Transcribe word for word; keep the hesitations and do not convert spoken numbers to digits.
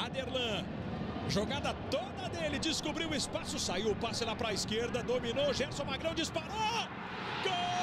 Aderlan. Jogada toda dele, descobriu o espaço, saiu o passe lá para a esquerda, dominou, Gerson Magrão disparou. Gol!